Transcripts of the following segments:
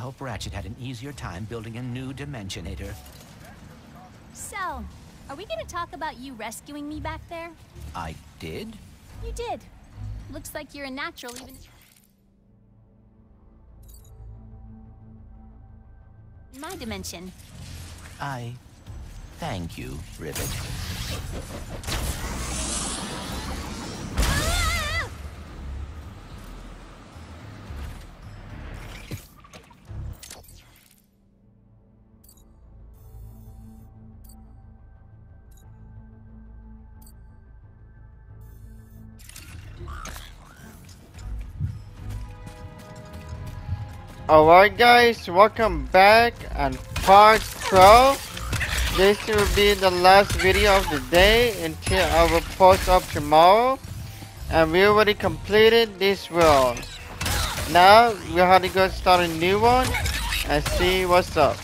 hope Ratchet had an easier time building a new Dimensionator. So, are we gonna talk about you rescuing me back there? I did? You did. Looks like you're a natural even in my dimension. I thank you, Rivet. Ah! Alright guys, welcome back on part 12. This will be the last video of the day until I will post up tomorrow. And we already completed this world. Now we have to go start a new one and see what's up.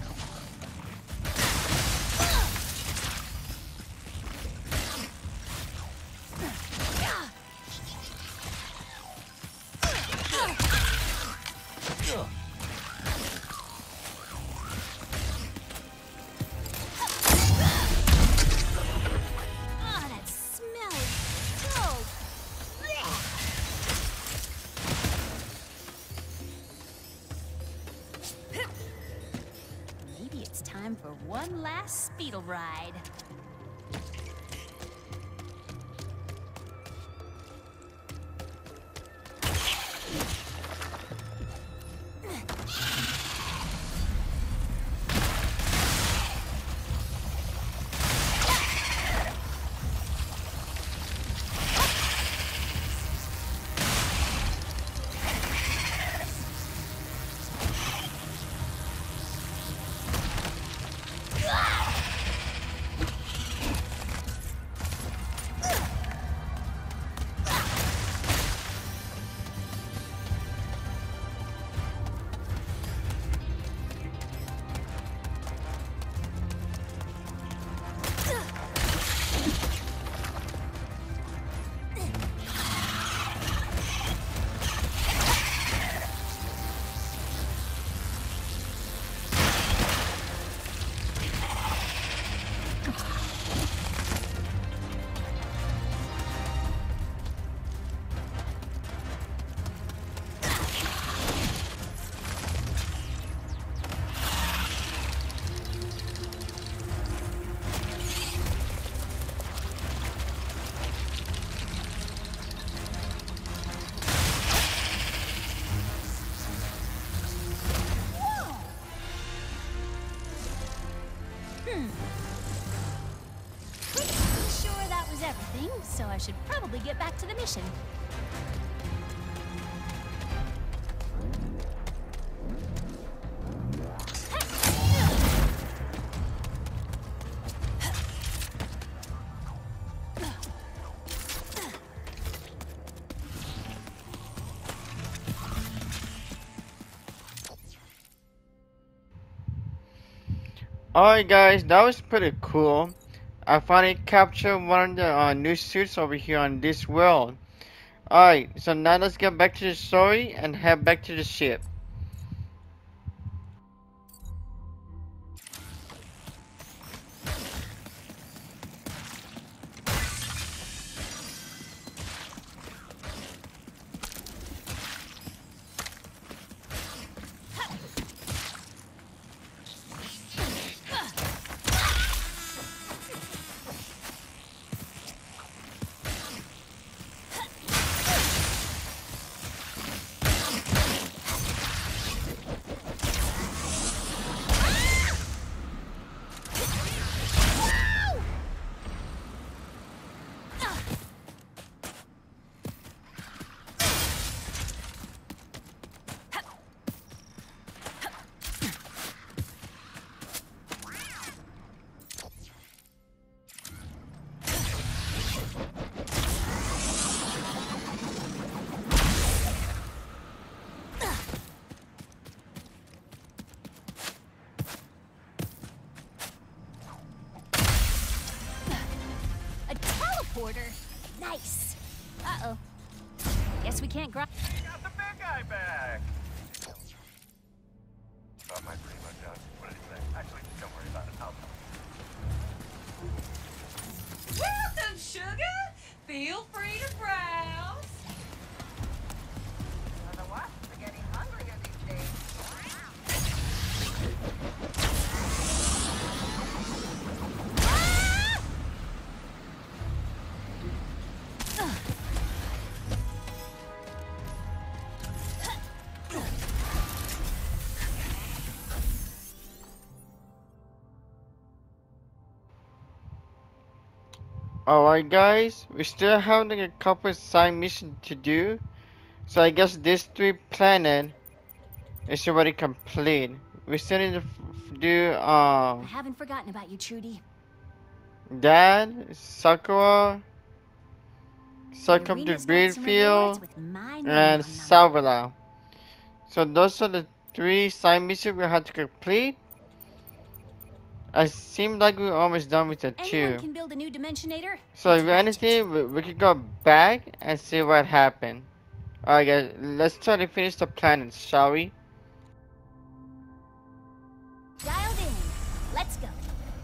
Ah, that smells so. Maybe it's time for one last speedle ride. Pretty sure that was everything, so I should probably get back to the mission. Alright guys, that was pretty cool. I finally captured one of the new suits over here on this world. Alright, so now let's get back to the story and head back to the ship. Porter. Nice. Uh-oh. Guess we can't grab. Got the big guy back. sugar? Feel free to browse. The wasps are getting hungrier these days. Alright guys, we still have like a couple side missions to do. So I guess this 3 planet is already complete. We still need to do I haven't forgotten about you, Trudy. Dad, Sakura, The Succumb to arena's got some Greenfield, rewards with my name and on them. Salvala. So those are the 3 side missions we have to complete. It seems like we're almost done with the Anyone 2. can build a new Dimensionator. So It's if Ratchet. anything, we could go back and see what happened. Alright guys, let's try to finish the planets, shall we? Dialed in. Let's go.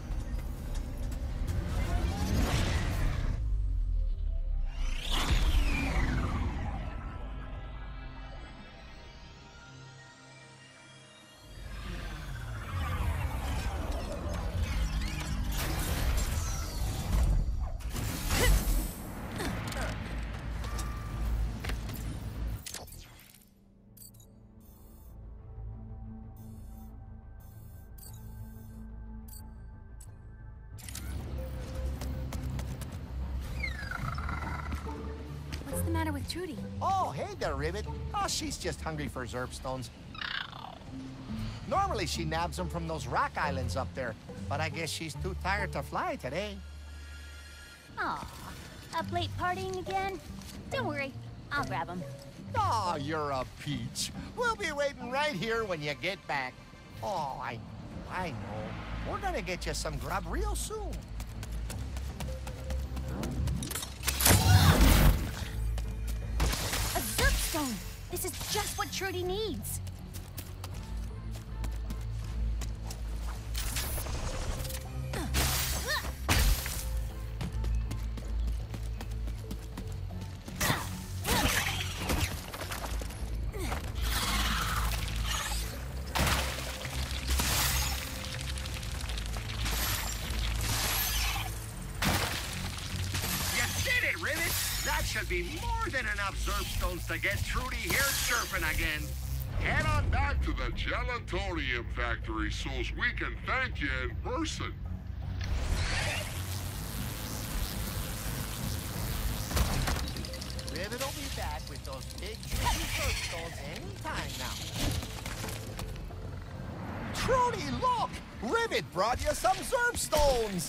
What's the matter with Trudy? Oh, hey there, Ribbit. Oh, she's just hungry for Zerpstones. Normally she nabs them from those rock islands up there, but I guess she's too tired to fly today. Aw, up late partying again? Don't worry, I'll grab him. Oh, you're a peach. We'll be waiting right here when you get back. Oh, I know. We're gonna get you some grub real soon. A Zerpstone! This is just what Trudy needs. That should be more than enough Zerpstones to get Trudy here chirping again. Head on back to the Gelatorium factory so we can thank you in person. Ribbit will be back with those big juicy Zerpstones anytime now. Trudy, look! Ribbit brought you some Zerpstones!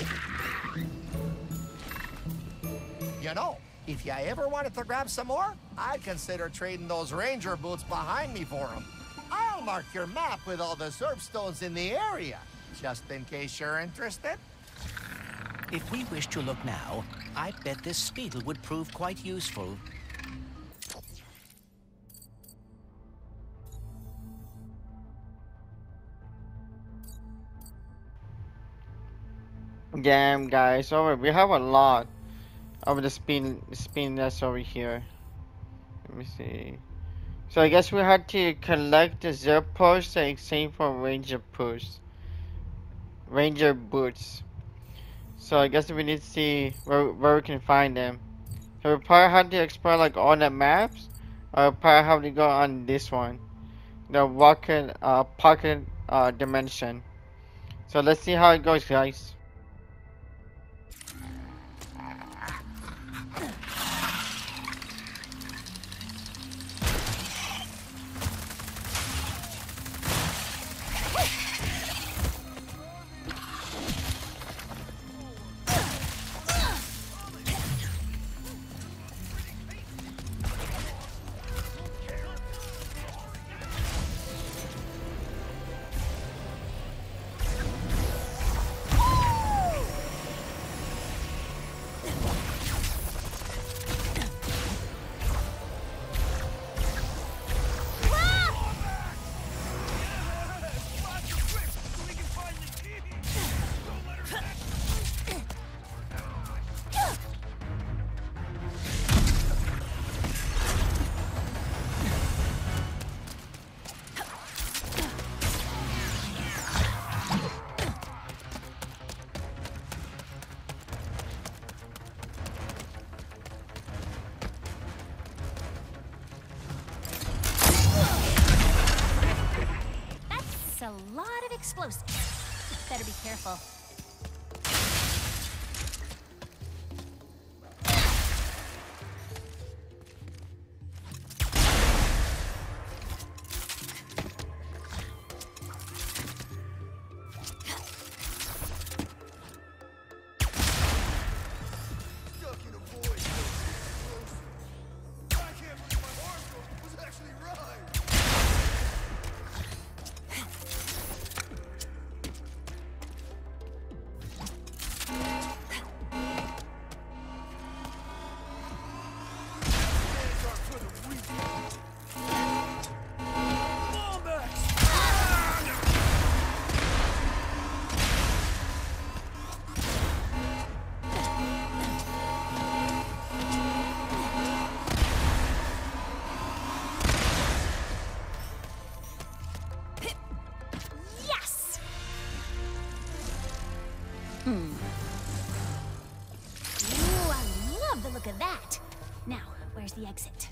You know, if you ever wanted to grab some more, I'd consider trading those ranger boots behind me for them. I'll mark your map with all the Zerpstones in the area, just in case you're interested. If we wish to look now, I bet this Speedle would prove quite useful. Damn guys, over we have a lot of the spin that's over here. Let me see. So I guess we had to collect the Zerpos and exchange for Ranger boots. So I guess we need to see where we can find them. So we probably have to explore like all the maps, or probably have to go on this one, the pocket dimension. So let's see how it goes, guys. lot of explosives. Better be careful. Ooh, I love the look of that. Now, where's the exit?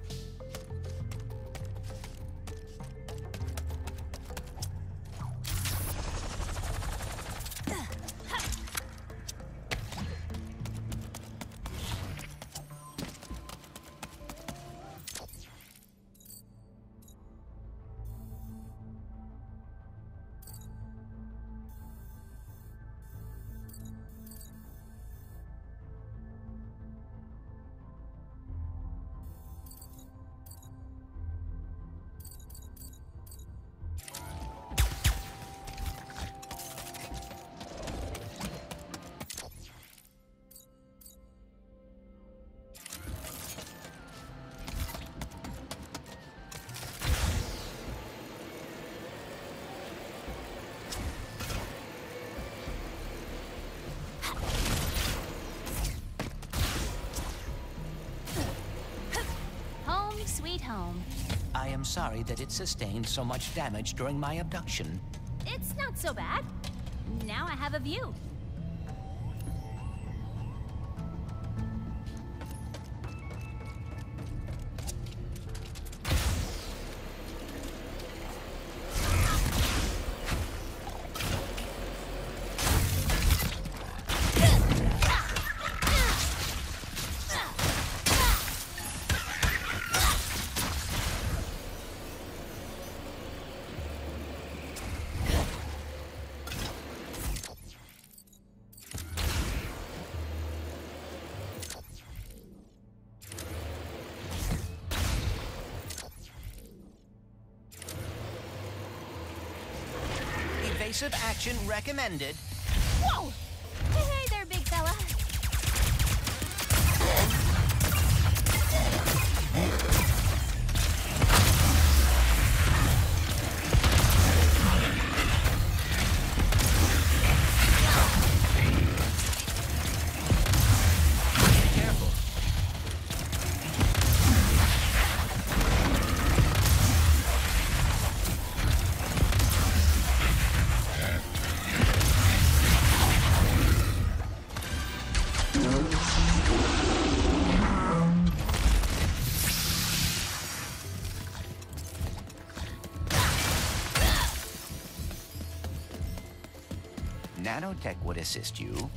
Sweet home. I am sorry that it sustained so much damage during my abduction. It's not so bad. Now I have a view. Evasive action recommended. Whoa! Hey there, big fella. Nanotech would assist you.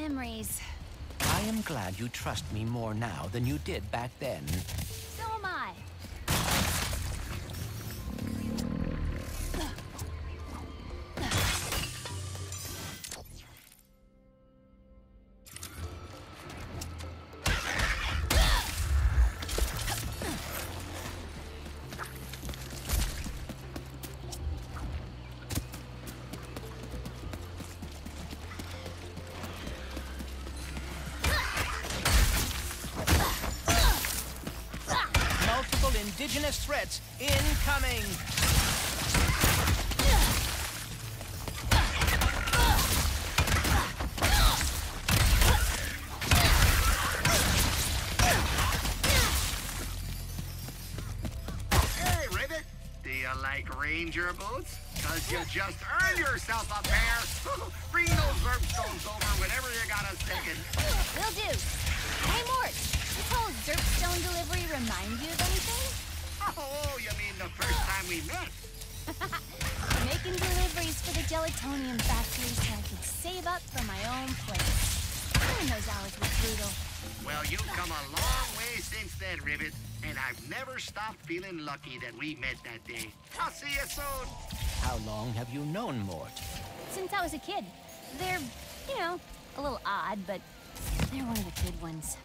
Memories. I am glad you trust me more now than you did back then. So am I. Indigenous threats incoming! Hey, Ribbit! Do you like Ranger boots? Cause you just earned yourself a pair! Bring those verb stones over whenever you got a second. Will do. Hey, Mort. This whole Zerpstone delivery remind you of anything? Oh, you mean the first time we met? Making deliveries for the Gelatonium factory so I could save up for my own place. During those hours were brutal. Well, you've come a long way since then, Ribbit. And I've never stopped feeling lucky that we met that day. I'll see you soon. How long have you known Mort? Since I was a kid. They're, you know, a little odd, but they're one of the good ones.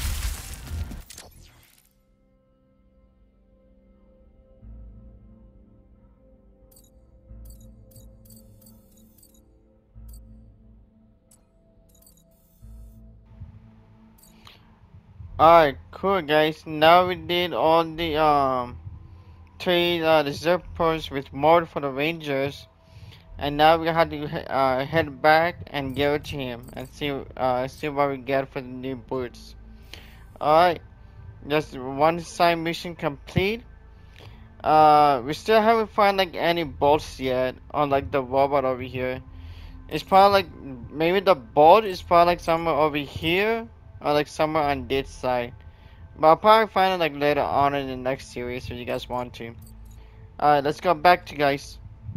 Alright, cool guys. Now we did all the trade the Zerpers with Mort for the Rangers, and now we have to head back and give it to him and see what we get for the new boots. Alright, just one side mission complete. We still haven't found like any bolts yet on like the robot over here. It's probably like maybe the bolt is probably like somewhere over here. Or like somewhere on this side. But I'll probably find it like later on in the next series if you guys want to. Alright, let's go back to guys.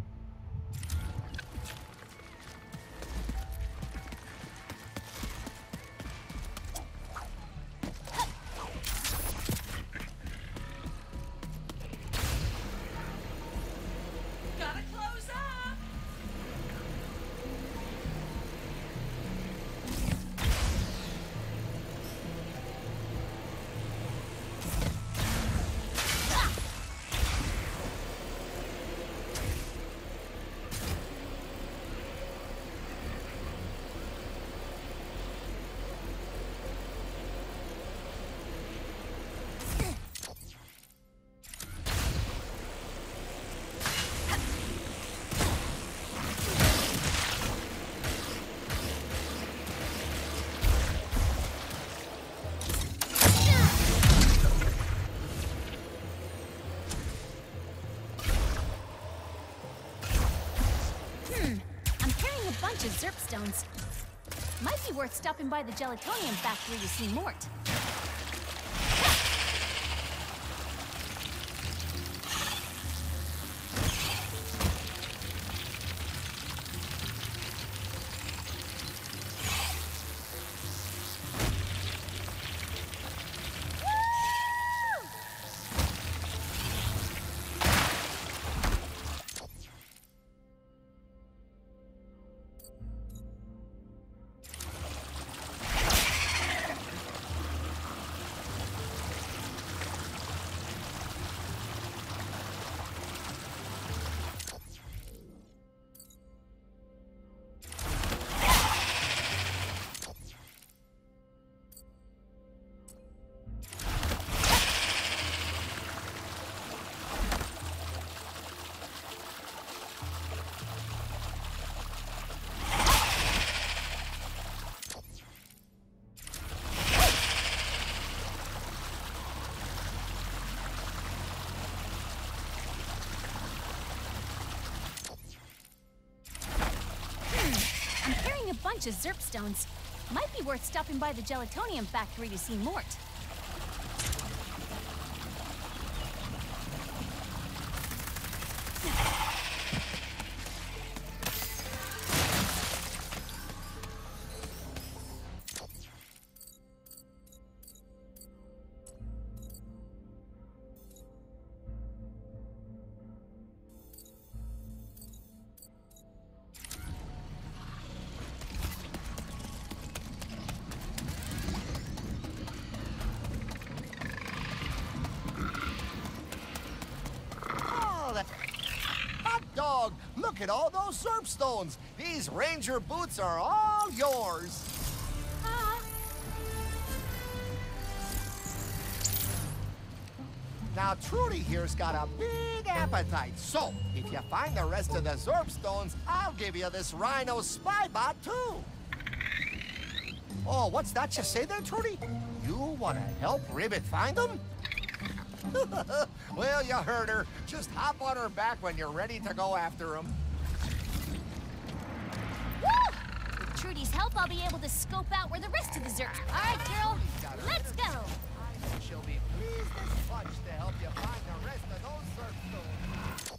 Gotta close up. bunch of Zerpstones. Might be worth stopping by the Gelatonium factory to see Mort. Bunch of Zerpstones. Might be worth stopping by the Gelatonium factory to see Mort. at all those Zerpstones. These ranger boots are all yours. Now, Trudy here's got a big appetite, so if you find the rest of the Zerpstones, I'll give you this Rhino Spybot, too. Oh, what's that you say there, Trudy? You want to help Ribbit find them? Well, you heard her. Just hop on her back when you're ready to go after them. Woo! With Trudy's help, I'll be able to scope out where the rest of the Zerps. All right, girl, let's go. She'll be pleased as punch to help you find the rest of those Zerpstones.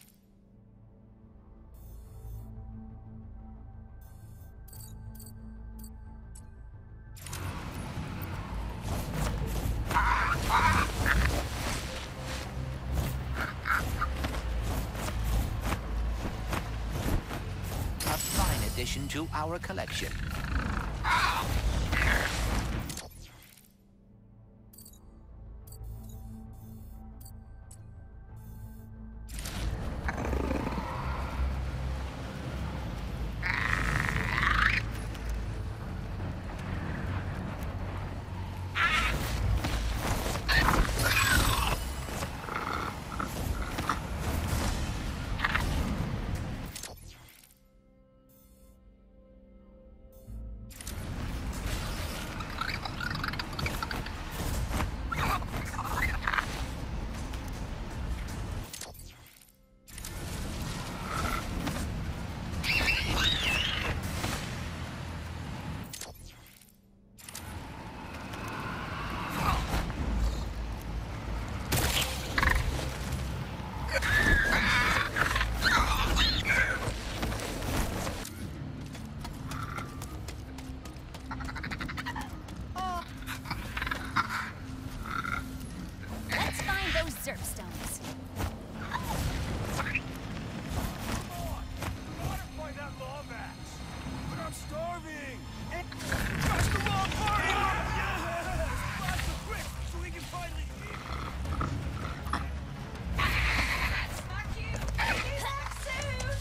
A fine addition to our collection. Let's find those Zerpstones. I'm starving! Touch the wrong party! Yes! Faster, quick, so we can finally Smack you! Be back soon!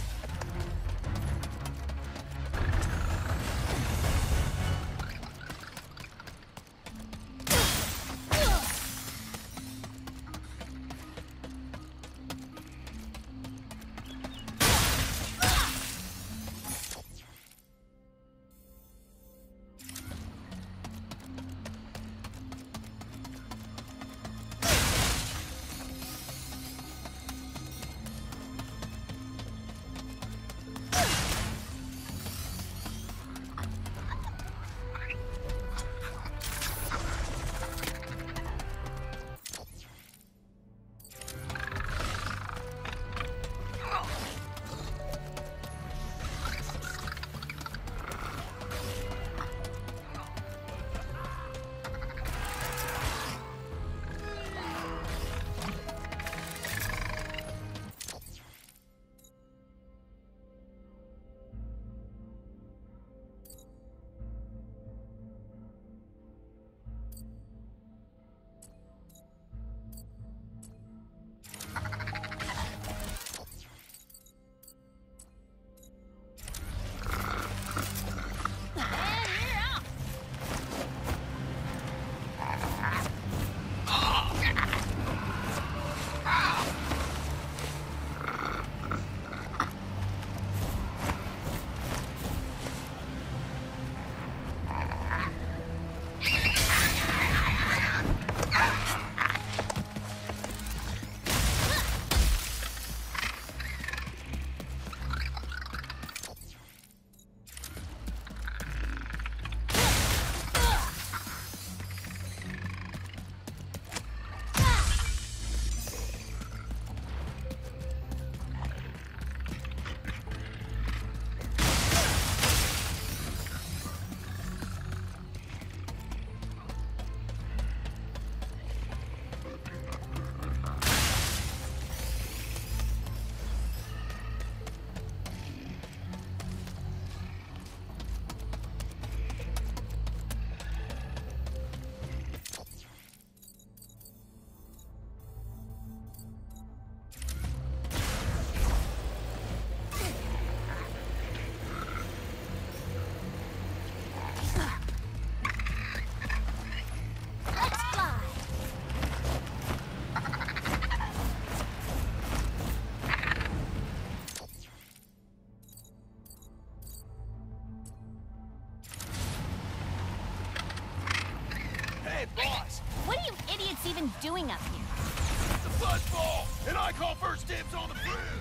doing up here? It's a fuzzball, and I call first dibs on the fruit.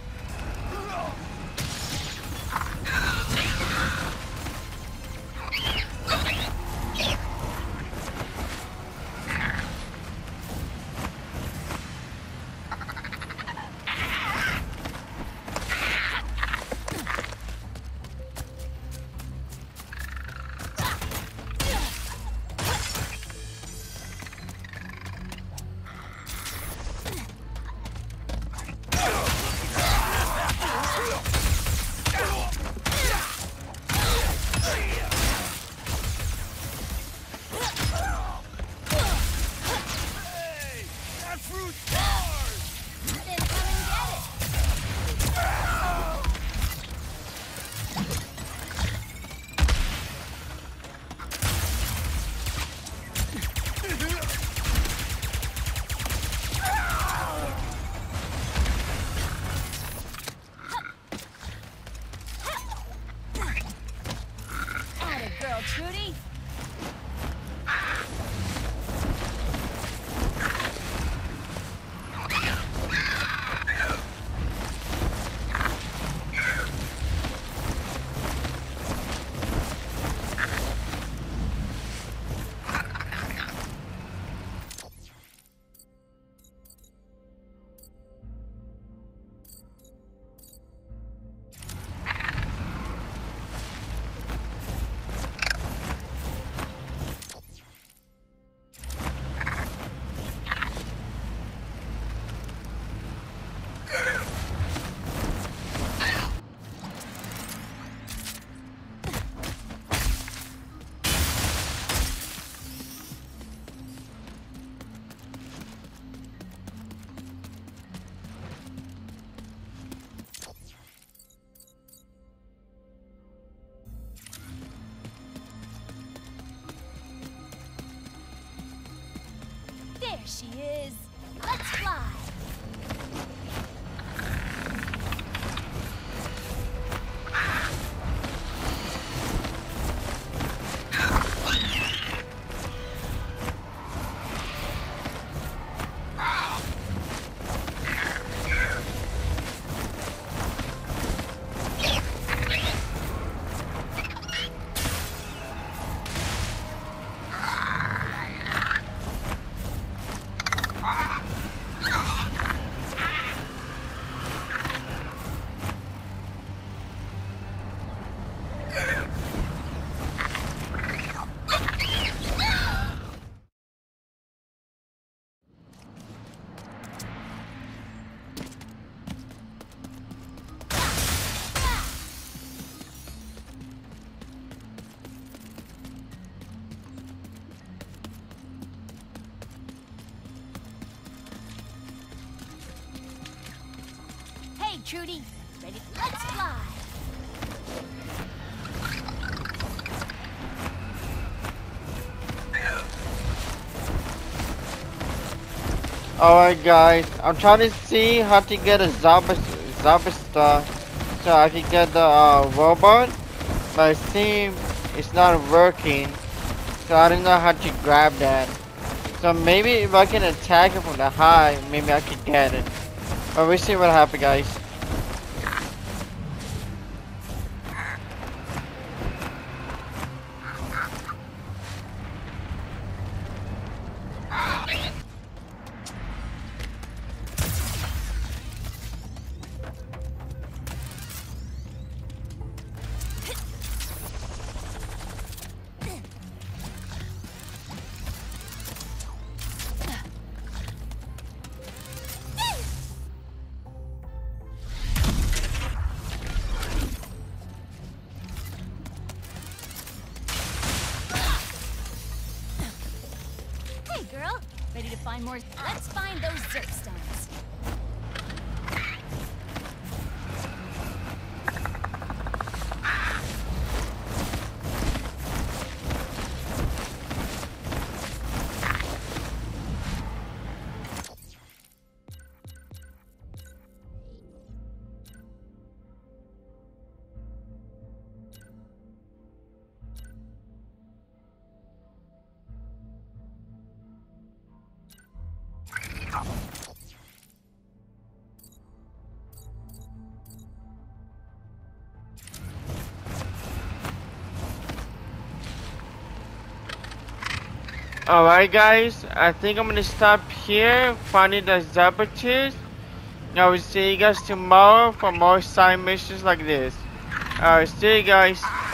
Trudy? There she is. Let's fly. Hey, Trudy. Ready? Let's fly. Alright guys, I'm trying to see how to get a Zabista so I can get the robot, but it seems it's not working, so I don't know how to grab that. So maybe if I can attack it from the high, maybe I could get it. But we'll see what happens, guys. Hey, girl. Ready to find more? Let's find those Zerk stones. Alright guys, I think I'm gonna stop here finding the saboteurs. I will see you guys tomorrow for more side missions like this. Alright, see you guys.